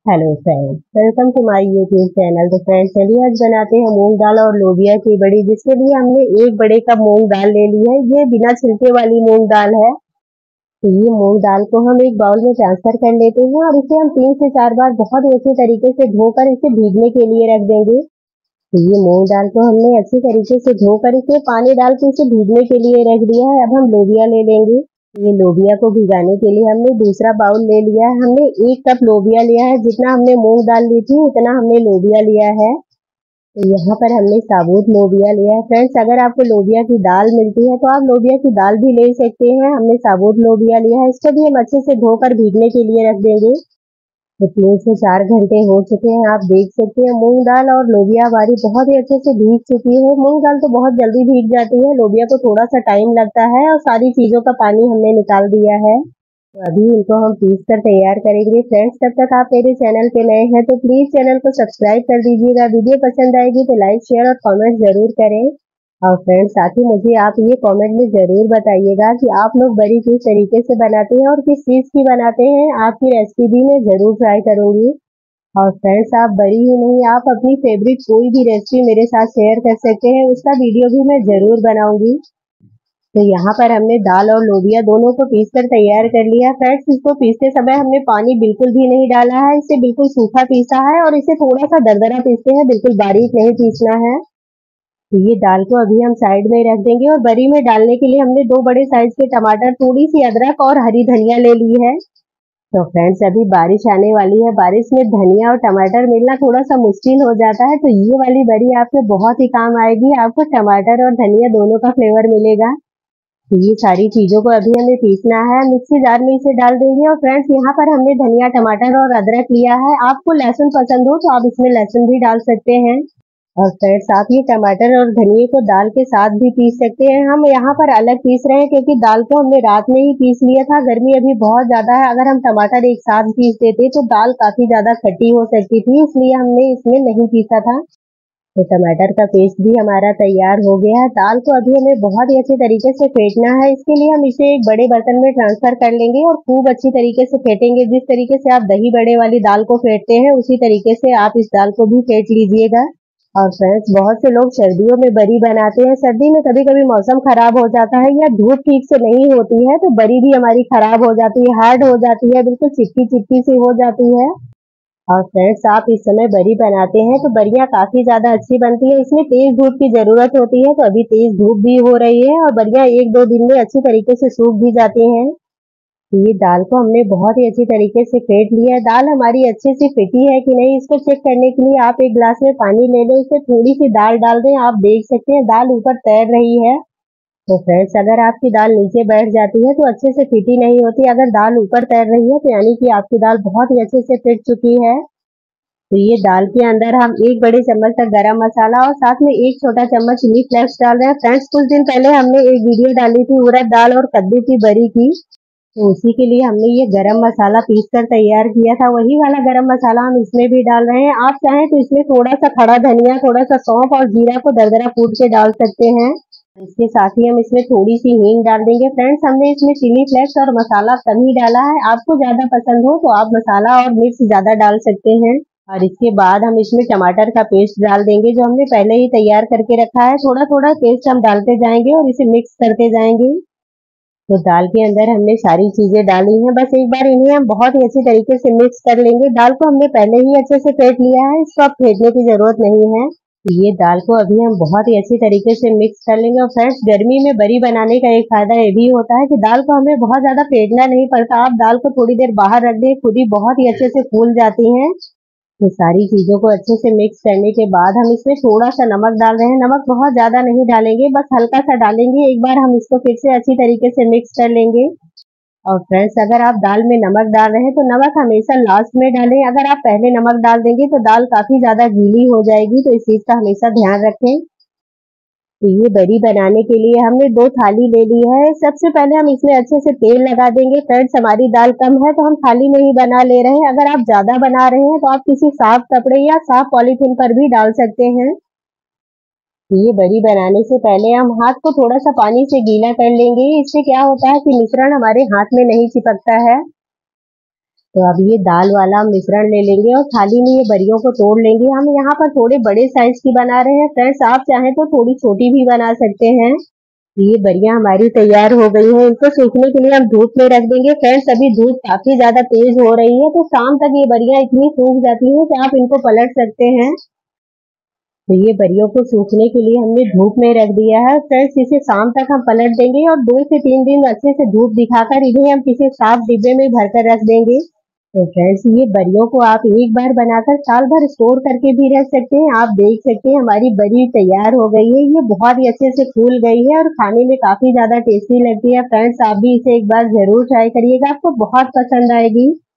Hello friends, welcome to my YouTube channel. तो friends चलिए आज बनाते हैं मूंग दाल और लोबिया की बड़ी, जिसके लिए हमने एक बड़े कप मूंग दाल ले ली है। ये बिना छिलके वाली मूंग दाल है। तो ये मूंग दाल को हम एक बाउल में ट्रांसफर कर लेते हैं और इसे हम 3 से 4 बार बहुत ही अच्छे तरीके से धोकर इसे भीगने के लिए रख देंगे। तो ये मूंग दाल को हमने अच्छी तरीके से धोकर इसे पानी डाल के इसे भीगने के लिए रख दिया है। अब हम लोबिया ले लेंगे। ये लोबिया को भिगाने के लिए हमने दूसरा बाउल ले लिया है। हमने 1 कप लोबिया लिया है। जितना हमने मूंग दाल ली थी उतना हमने लोबिया लिया है। तो यहाँ पर हमने साबुत लोबिया लिया है। फ्रेंड्स अगर आपको लोबिया की दाल मिलती है तो आप लोबिया की दाल भी ले सकते हैं। हमने साबुत लोबिया लिया है। इसको भी हम अच्छे से धोकर भीगने के लिए रख देंगे। तो 3 से 4 घंटे हो चुके हैं। आप देख सकते हैं मूंग दाल और लोबिया हमारी बहुत ही अच्छे से भीग चुकी है। मूंग दाल तो बहुत जल्दी भीग जाती है, लोबिया को थोड़ा सा टाइम लगता है और सारी चीजों का पानी हमने निकाल दिया है। तो अभी इनको हम पीस कर तैयार करेंगे। फ्रेंड्स तब तक आप मेरे चैनल पे नए हैं तो प्लीज चैनल को सब्सक्राइब कर दीजिएगा। वीडियो पसंद आएगी तो लाइक शेयर और कॉमेंट जरूर करें। और फ्रेंड्स साथ ही मुझे आप ये कमेंट में जरूर बताइएगा कि आप लोग बड़ी किस तरीके से बनाते हैं और किस चीज की बनाते हैं। आपकी रेसिपी भी मैं जरूर ट्राई करूंगी। और फ्रेंड्स आप बड़ी ही नहीं, आप अपनी फेवरेट कोई भी रेसिपी मेरे साथ शेयर कर सकते हैं, उसका वीडियो भी मैं जरूर बनाऊंगी। तो यहाँ पर हमने दाल और लोबिया दोनों को पीस कर तैयार कर लिया। फ्रेंड्स इसको पीसते समय हमने पानी बिल्कुल भी नहीं डाला है, इसे बिल्कुल सूखा पीसा है और इसे थोड़ा सा दरदरा पीसते हैं, बिल्कुल बारीक नहीं पीसना है। तो ये दाल को अभी हम साइड में रख देंगे और बरी में डालने के लिए हमने 2 बड़े साइज के टमाटर, थोड़ी सी अदरक और हरी धनिया ले ली है। तो फ्रेंड्स अभी बारिश आने वाली है, बारिश में धनिया और टमाटर मिलना थोड़ा सा मुश्किल हो जाता है। तो ये वाली बरी आपके बहुत ही काम आएगी, आपको टमाटर और धनिया दोनों का फ्लेवर मिलेगा। तो ये सारी चीजों को अभी हमें पीसना है, मिक्सी जार में इसे डाल देंगे। और फ्रेंड्स यहाँ पर हमने धनिया, टमाटर और अदरक लिया है। आपको लहसुन पसंद हो तो आप इसमें लहसुन भी डाल सकते हैं। और फ्रेंड्स आप ये टमाटर और धनिए को दाल के साथ भी पीस सकते हैं। हम यहाँ पर अलग पीस रहे हैं क्योंकि दाल को हमने रात में ही पीस लिया था। गर्मी अभी बहुत ज्यादा है, अगर हम टमाटर एक साथ पीस देते तो दाल काफी ज्यादा खट्टी हो सकती थी, इसलिए हमने इसमें नहीं पीसा था। तो टमाटर का पेस्ट भी हमारा तैयार हो गया है। दाल को अभी हमें बहुत ही अच्छे तरीके से फेंटना है। इसके लिए हम इसे एक बड़े बर्तन में ट्रांसफर कर लेंगे और खूब अच्छी तरीके से फेंटेंगे। जिस तरीके से आप दही बड़े वाली दाल को फेंटते हैं उसी तरीके से आप इस दाल को भी फेंट लीजिएगा। और फ्रेंड्स बहुत से लोग सर्दियों में बरी बनाते हैं। सर्दी में कभी कभी मौसम खराब हो जाता है या धूप ठीक से नहीं होती है तो बरी भी हमारी खराब हो जाती है, हार्ड हो जाती है, बिल्कुल चिपकी चिपकी सी हो जाती है। और फ्रेंड्स आप इस समय बरी बनाते हैं तो बरियां काफी ज्यादा अच्छी बनती है। इसमें तेज धूप की जरूरत होती है, तो अभी तेज धूप भी हो रही है और बरियां 1-2 दिन में अच्छी तरीके से सूख भी जाती हैं। तो ये दाल को हमने बहुत ही अच्छी तरीके से फेंट लिया है। दाल हमारी अच्छे से फेंटी है कि नहीं इसको चेक करने के लिए आप एक गिलास में पानी ले लें, उसमें थोड़ी सी दाल डाल दें। आप देख सकते हैं दाल ऊपर तैर रही है। तो फ्रेंड्स अगर आपकी दाल नीचे बैठ जाती है तो अच्छे से फिटी नहीं होती। अगर दाल ऊपर तैर रही है तो यानी कि आपकी दाल बहुत ही अच्छे से फिट चुकी है। तो ये दाल के अंदर हम 1 बड़े चम्मच तक गरम मसाला और साथ में 1 छोटा चम्मच चिली फ्लेक्स डाल रहे हैं। फ्रेंड्स कुछ दिन पहले हमने एक वीडियो डाली थी उड़द दाल और कद्दू की बरी की, तो उसी के लिए हमने ये गरम मसाला पीस कर तैयार किया था। वही वाला गरम मसाला हम इसमें भी डाल रहे हैं। आप चाहें तो इसमें थोड़ा सा खड़ा धनिया, थोड़ा सा सौंफ और जीरा को दरदरा कूट के डाल सकते हैं। इसके साथ ही हम इसमें थोड़ी सी हींग डाल देंगे। फ्रेंड्स हमने इसमें चिली फ्लेक्स और मसाला कम ही डाला है, आपको ज्यादा पसंद हो तो आप मसाला और मिर्च ज्यादा डाल सकते हैं। और इसके बाद हम इसमें टमाटर का पेस्ट डाल देंगे जो हमने पहले ही तैयार करके रखा है। थोड़ा थोड़ा पेस्ट हम डालते जाएंगे और इसे मिक्स करते जाएंगे। तो दाल के अंदर हमने सारी चीजें डाली हैं, बस एक बार इन्हें हम बहुत ही अच्छी तरीके से मिक्स कर लेंगे। दाल को हमने पहले ही अच्छे से फेंट लिया है, इसको अब फेंटने की जरूरत नहीं है। तो ये दाल को अभी हम बहुत ही अच्छी तरीके से मिक्स कर लेंगे। और फ्रेंड्स गर्मी में बरी बनाने का एक फायदा ये भी होता है कि दाल को हमें बहुत ज्यादा फेंटना नहीं पड़ता। आप दाल को थोड़ी देर बाहर रख दें, खुद ही बहुत ही अच्छे से फूल जाती है। तो सारी चीजों को अच्छे से मिक्स करने के बाद हम इसमें थोड़ा सा नमक डाल रहे हैं। नमक बहुत ज्यादा नहीं डालेंगे, बस हल्का सा डालेंगे। एक बार हम इसको फिर से अच्छी तरीके से मिक्स कर लेंगे। और फ्रेंड्स अगर आप दाल में नमक डाल रहे हैं तो नमक हमेशा लास्ट में डालें। अगर आप पहले नमक डाल देंगे तो दाल काफी ज्यादा गीली हो जाएगी, तो इस चीज का हमेशा ध्यान रखें। तो ये बरी बनाने के लिए हमने 2 थाली ले ली है। सबसे पहले हम इसमें अच्छे से तेल लगा देंगे। फ्रेंड्स हमारी दाल कम है तो हम थाली में ही बना ले रहे हैं। अगर आप ज्यादा बना रहे हैं तो आप किसी साफ कपड़े या साफ पॉलीथीन पर भी डाल सकते हैं। तो ये बरी बनाने से पहले हम हाथ को थोड़ा सा पानी से गीला कर लेंगे। इससे क्या होता है कि मिश्रण हमारे हाथ में नहीं चिपकता है। तो अब ये दाल वाला मिश्रण ले लेंगे और थाली में ये बरियों को तोड़ लेंगे। हम यहाँ पर थोड़े बड़े साइज की बना रहे हैं फ्रेंड्स, आप चाहें तो थोड़ी छोटी भी बना सकते हैं। ये बरियां हमारी तैयार हो गई हैं, इनको सूखने के लिए हम धूप में रख देंगे। फ्रेंड्स अभी धूप काफी ज्यादा तेज हो रही है, तो शाम तक ये बरियां इतनी सूख जाती हैं कि आप इनको पलट सकते हैं। तो ये बरियों को सूखने के लिए हमने धूप में रख दिया है फ्रेंड्स, इसे शाम तक हम पलट देंगे और 2 से 3 दिन अच्छे से धूप दिखाकर इन्हें हम किसी साफ डिब्बे में भरकर रख देंगे। तो फ्रेंड्स ये बरियों को आप एक बार बनाकर साल भर स्टोर करके भी रख सकते हैं। आप देख सकते हैं हमारी बरी तैयार हो गई है, ये बहुत ही अच्छे से फूल गई है और खाने में काफी ज्यादा टेस्टी लगती है। फ्रेंड्स आप भी इसे एक बार जरूर ट्राई करिएगा, आपको बहुत पसंद आएगी।